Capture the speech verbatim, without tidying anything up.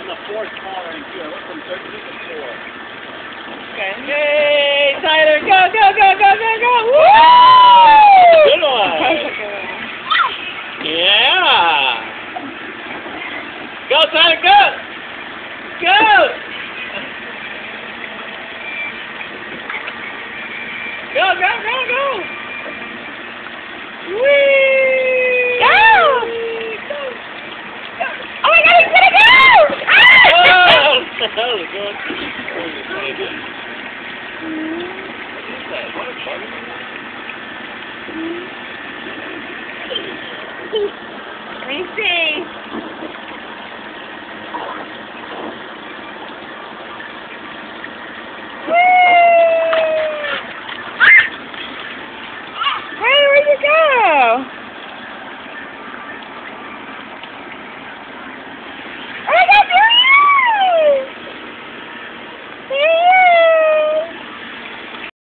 on the fourth corner and two. I went from thirteen to four. Okay. Yay, Tyler, go, go, go, go, go, go! Woo! Good one. Yeah. Go, Tyler, go. Go. Go, go, go, go. Whee! Go! Go. Oh my God, he's gonna go! Ah! Oh, that was good. What is that? What a bug. Let me see.